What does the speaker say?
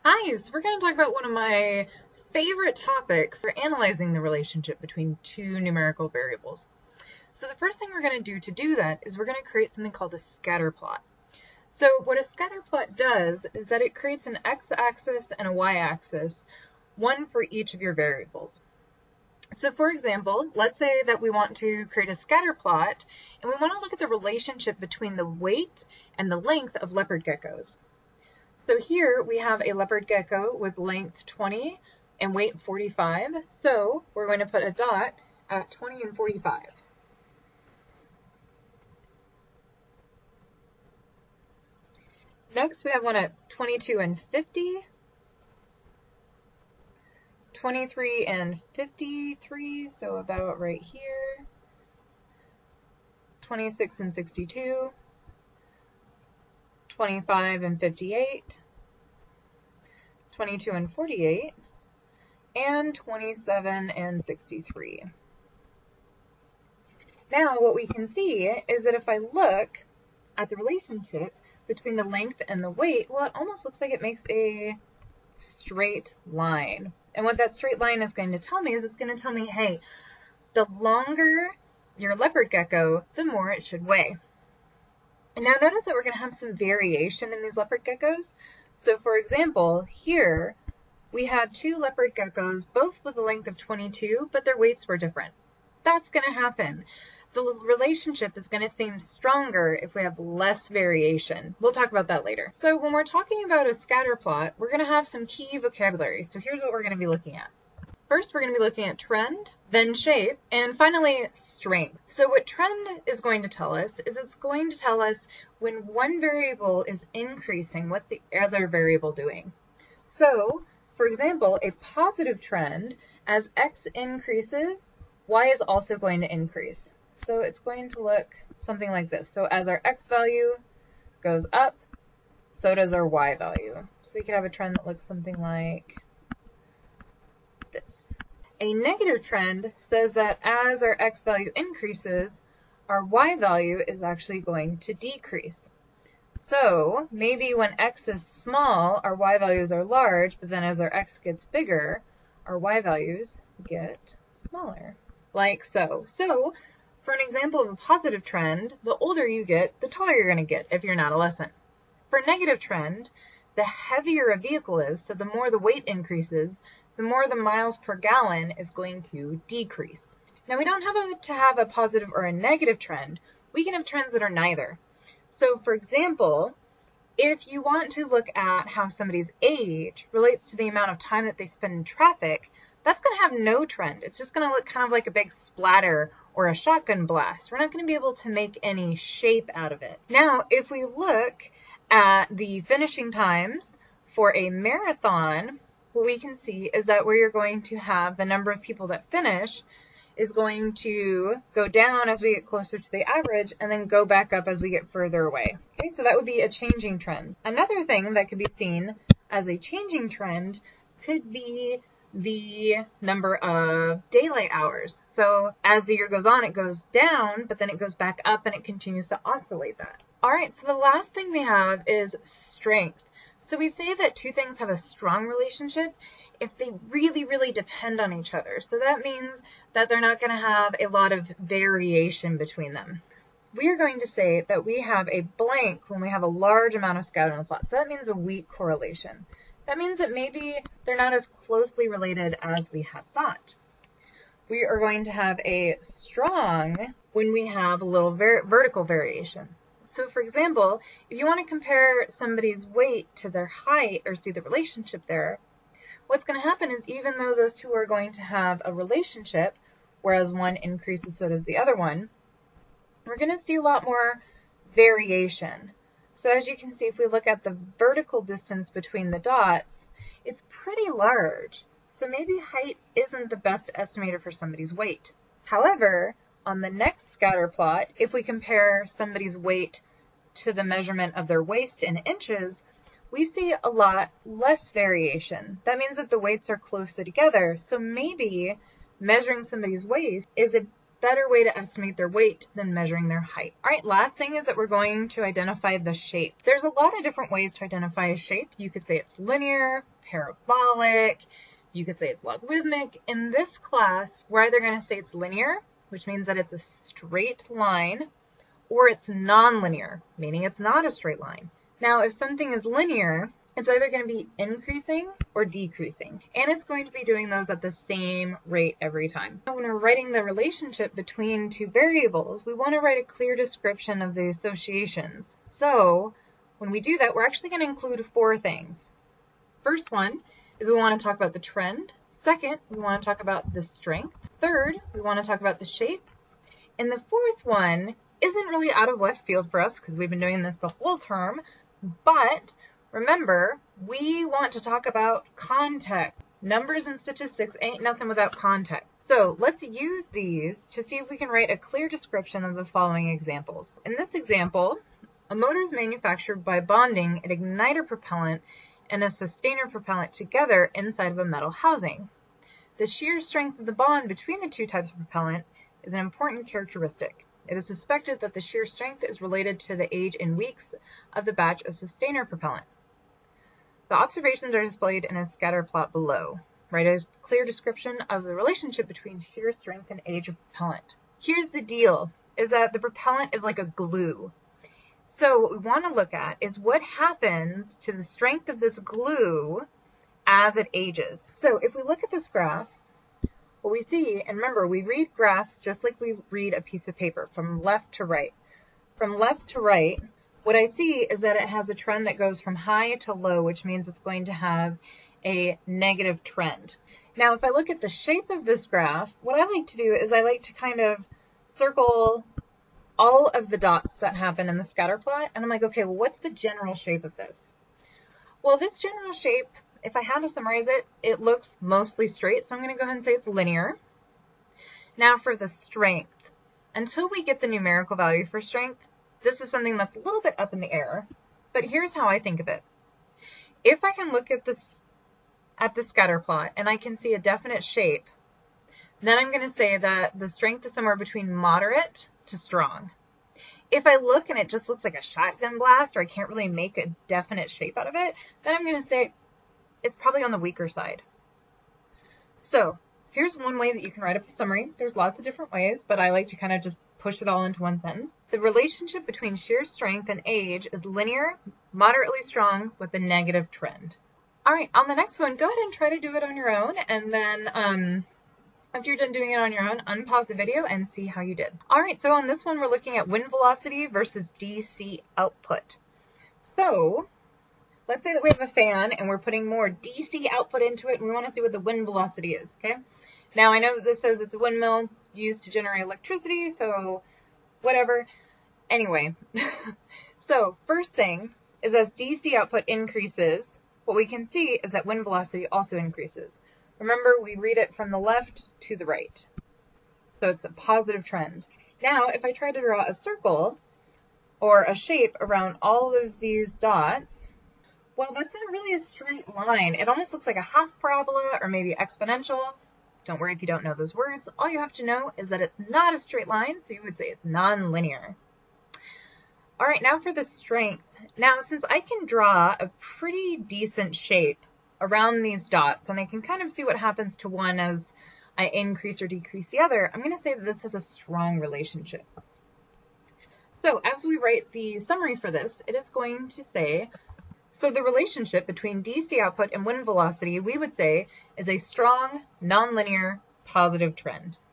Hi, so we're going to talk about one of my favorite topics for analyzing the relationship between two numerical variables. So the first thing we're going to do that is we're going to create something called a scatter plot. So what a scatter plot does is that it creates an x-axis and a y-axis, one for each of your variables. So for example, let's say that we want to create a scatter plot and we want to look at the relationship between the weight and the length of leopard geckos. So here we have a leopard gecko with length 20 and weight 45. So we're going to put a dot at 20 and 45. Next we have one at 22 and 50, 23 and 53, so about right here, 26 and 62, 25 and 58, 22 and 48, and 27 and 63. Now what we can see is that if I look at the relationship between the length and the weight, well, it almost looks like it makes a straight line. And what that straight line is going to tell me is it's going to tell me, hey, the longer your leopard gecko, the more it should weigh. And now notice that we're going to have some variation in these leopard geckos. So for example, here we had two leopard geckos, both with a length of 22, but their weights were different. That's going to happen. The relationship is going to seem stronger if we have less variation. We'll talk about that later. So when we're talking about a scatter plot, we're going to have some key vocabulary. So here's what we're going to be looking at. First, we're going to be looking at trend, then shape, and finally strength. So what trend is going to tell us is it's going to tell us when one variable is increasing, what's the other variable doing? So, for example, a positive trend, as x increases, y is also going to increase. So it's going to look something like this. So as our x value goes up, so does our y value. So we could have a trend that looks something like this. A negative trend says that as our x value increases, our y value is actually going to decrease. So maybe when x is small, our y values are large, but then as our x gets bigger, our y values get smaller, like so. So for an example of a positive trend, the older you get, the taller you're going to get if you're an adolescent. For a negative trend, the heavier a vehicle is, so the more the weight increases, the more the miles per gallon is going to decrease. Now we don't have to have a positive or a negative trend. We can have trends that are neither. So for example, if you want to look at how somebody's age relates to the amount of time that they spend in traffic, that's going to have no trend. It's just going to look kind of like a big splatter or a shotgun blast. We're not going to be able to make any shape out of it. Now, if we look at the finishing times for a marathon, what we can see is that where you're going to have the number of people that finish is going to go down as we get closer to the average and then go back up as we get further away. Okay, so that would be a changing trend. Another thing that could be seen as a changing trend could be the number of daylight hours. So as the year goes on, it goes down, but then it goes back up and it continues to oscillate that. All right, so the last thing we have is strength. So we say that two things have a strong relationship if they really, really depend on each other. So that means that they're not going to have a lot of variation between them. We are going to say that we have a blank when we have a large amount of scatter in the plot. So that means a weak correlation. That means that maybe they're not as closely related as we had thought. We are going to have a strong when we have a little vertical variation. So for example, if you want to compare somebody's weight to their height or see the relationship there, what's going to happen is even though those two are going to have a relationship, whereas one increases, so does the other one, we're going to see a lot more variation. So as you can see, if we look at the vertical distance between the dots, it's pretty large. So maybe height isn't the best estimator for somebody's weight. However, on the next scatter plot, if we compare somebody's weight to the measurement of their waist in inches, we see a lot less variation. That means that the weights are closer together. So maybe measuring somebody's waist is a better way to estimate their weight than measuring their height. All right, last thing is that we're going to identify the shape. There's a lot of different ways to identify a shape. You could say it's linear, parabolic, you could say it's logarithmic. In this class, we're either going to say it's linear, which means that it's a straight line, or it's nonlinear, meaning it's not a straight line. Now, if something is linear, it's either going to be increasing or decreasing, and it's going to be doing those at the same rate every time. When we're writing the relationship between two variables, we want to write a clear description of the associations. So when we do that, we're actually going to include 4 things. First one is we want to talk about the trend. Second, we want to talk about the strength. Third, we want to talk about the shape. And the fourth one isn't really out of left field for us because we've been doing this the whole term, but remember, we want to talk about context. Numbers and statistics ain't nothing without context. So let's use these to see if we can write a clear description of the following examples. In this example, a motor is manufactured by bonding an igniter propellant and a sustainer propellant together inside of a metal housing. The shear strength of the bond between the two types of propellant is an important characteristic. It is suspected that the shear strength is related to the age in weeks of the batch of sustainer propellant. The observations are displayed in a scatter plot below. Write a clear description of the relationship between shear strength and age of propellant. Here's the deal, is that the propellant is like a glue. So what we want to look at is what happens to the strength of this glue as it ages. So if we look at this graph, what we see, and remember, we read graphs just like we read a piece of paper, from left to right. From left to right, what I see is that it has a trend that goes from high to low, which means it's going to have a negative trend. Now, if I look at the shape of this graph, what I like to do is I like to kind of circle all of the dots that happen in the scatter plot, and I'm like, okay, well, what's the general shape of this? Well, this general shape, if I had to summarize it, it looks mostly straight, so I'm going to go ahead and say it's linear. Now for the strength. Until we get the numerical value for strength, this is something that's a little bit up in the air, but here's how I think of it. If I can look at the scatter plot and I can see a definite shape, then I'm going to say that the strength is somewhere between moderate to strong. If I look and it just looks like a shotgun blast, or I can't really make a definite shape out of it, then I'm going to say it's probably on the weaker side. So here's one way that you can write up a summary. There's lots of different ways, but I like to kind of just push it all into one sentence. The relationship between shear strength and age is linear, moderately strong, with a negative trend. All right, on the next one, go ahead and try to do it on your own, and then after you're done doing it on your own, unpause the video and see how you did. All right, so on this one, we're looking at wind velocity versus DC output. So let's say that we have a fan and we're putting more DC output into it, and we want to see what the wind velocity is, okay? Now, I know that this says it's a windmill used to generate electricity, so whatever. Anyway, so first thing is as DC output increases, what we can see is that wind velocity also increases. Remember, we read it from the left to the right, so it's a positive trend. Now, if I try to draw a circle or a shape around all of these dots, well, that's not really a straight line. It almost looks like a half parabola or maybe exponential. Don't worry if you don't know those words. All you have to know is that it's not a straight line, so you would say it's nonlinear. All right, now for the strength. Now, since I can draw a pretty decent shape around these dots, and I can kind of see what happens to one as I increase or decrease the other, I'm going to say that this has a strong relationship. So as we write the summary for this, it is going to say, so the relationship between DC output and wind velocity, we would say, is a strong, nonlinear, positive trend.